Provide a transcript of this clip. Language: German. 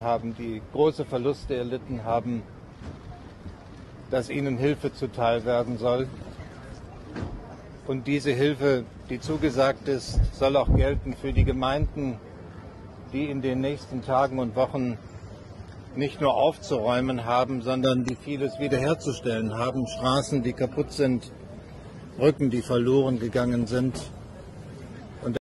haben, die große Verluste erlitten haben, dass ihnen Hilfe zuteil werden soll. Und diese Hilfe, die zugesagt ist, soll auch gelten für die Gemeinden, die in den nächsten Tagen und Wochen nicht nur aufzuräumen haben, sondern die vieles wiederherzustellen haben. Straßen, die kaputt sind, Brücken, die verloren gegangen sind.